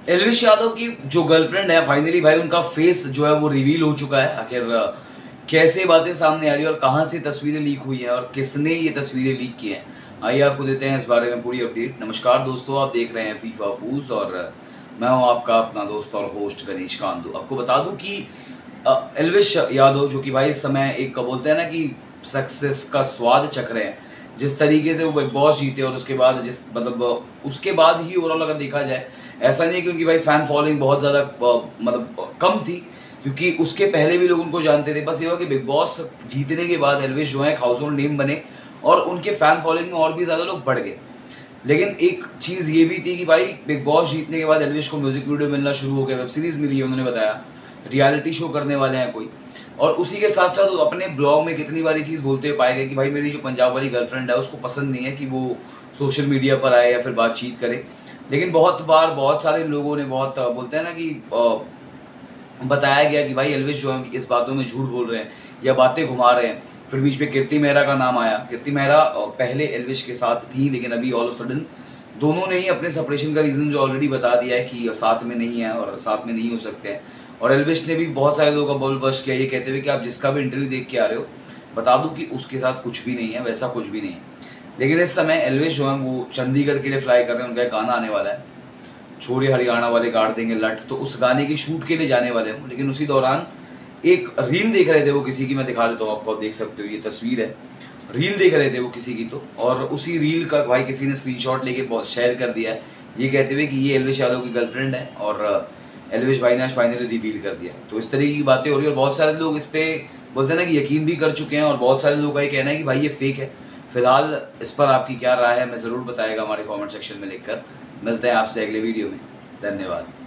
एल्विश यादव की जो गर्लफ्रेंड है फाइनली भाई उनका फेस जो है वो रिवील हो चुका है। आखिर कैसे बातें सामने आ रही है और कहाँ से तस्वीरें लीक हुई हैं और किसने ये तस्वीरें लीक की हैं, आइए आपको देते हैं इस बारे में पूरी अपडेट। नमस्कार दोस्तों, आप देख रहे हैं फीफा फूज और मैं हूँ आपका अपना दोस्त और होस्ट गणेश कांदू। आपको बता दूं कि एल्विश यादव जो कि भाई इस समय एक बोलते हैं ना कि सक्सेस का स्वाद चख रहे हैं। जिस तरीके से वो बिग बॉस जीते और उसके बाद जिस मतलब उसके बाद ही ओवरऑल अगर देखा जाए, ऐसा नहीं है कि उनकी भाई फैन फॉलोइंग बहुत ज़्यादा मतलब कम थी, क्योंकि उसके पहले भी लोग उनको जानते थे। बस ये हुआ कि बिग बॉस जीतने के बाद एल्विश जो है एक हाउस होल्ड नेम बने और उनके फैन फॉलोइंग में और भी ज़्यादा लोग बढ़ गए। लेकिन एक चीज़ ये भी थी कि भाई बिग बॉस जीतने के बाद एल्विश को म्यूजिक वीडियो मिलना शुरू हो गया, वेब सीरीज़ मिली है, उन्होंने बताया रियलिटी शो करने वाले हैं कोई। और उसी के साथ साथ वो अपने ब्लॉग में कितनी बारी चीज़ बोलते हुए पाए गए कि भाई मेरी जो पंजाब वाली गर्लफ्रेंड है उसको पसंद नहीं है कि वो सोशल मीडिया पर आए या फिर बातचीत करे। लेकिन बहुत बार बहुत सारे लोगों ने बहुत बोलते हैं ना कि बताया गया कि भाई एल्विश जो है इस बातों में झूठ बोल रहे हैं या बातें घुमा रहे हैं। फिर बीच में कीर्ति मेहरा का नाम आया। कीर्ति मेहरा पहले एल्विश के साथ थी, लेकिन अभी ऑल ऑफ सडन दोनों ने ही अपने सेपरेशन का रीज़न जो ऑलरेडी बता दिया है कि साथ में नहीं है और साथ में नहीं हो सकते हैं। और एल्विश ने भी बहुत सारे लोगों का बॉल बस्ट किया ये कहते हुए कि आप जिसका भी इंटरव्यू देख के आ रहे हो बता दूं कि उसके साथ कुछ भी नहीं है, वैसा कुछ भी नहीं है। लेकिन इस समय एल्विश जो है वो चंडीगढ़ के लिए फ्लाई कर रहे हैं। उनका एक गाना आने वाला है, छोरे हरियाणा वाले गाड़ देंगे लट, तो उस गाने की शूट के लिए जाने वाले हूँ। लेकिन उसी दौरान एक रील देख रहे थे वो किसी की, मैं दिखा देता हूँ आपको, आप देख सकते हो ये तस्वीर है। रील देख रहे थे वो किसी की तो, और उसी रील का भाई किसी ने स्क्रीनशॉट लेके बहुत शेयर कर दिया है ये कहते हुए कि ये एल्विश यादव की गर्लफ्रेंड है और एल्विश भाई ने आज फाइनली रिवील कर दिया। तो इस तरीके की बातें हो रही है और बहुत सारे लोग इस पर बोलते हैं ना कि यकीन भी कर चुके हैं और बहुत सारे लोगों का ये कहना है कि भाई ये फेक है। फिलहाल इस पर आपकी क्या राय है हमें ज़रूर बताएगा हमारे कमेंट सेक्शन में लिखकर। मिलते हैं आपसे अगले वीडियो में। धन्यवाद।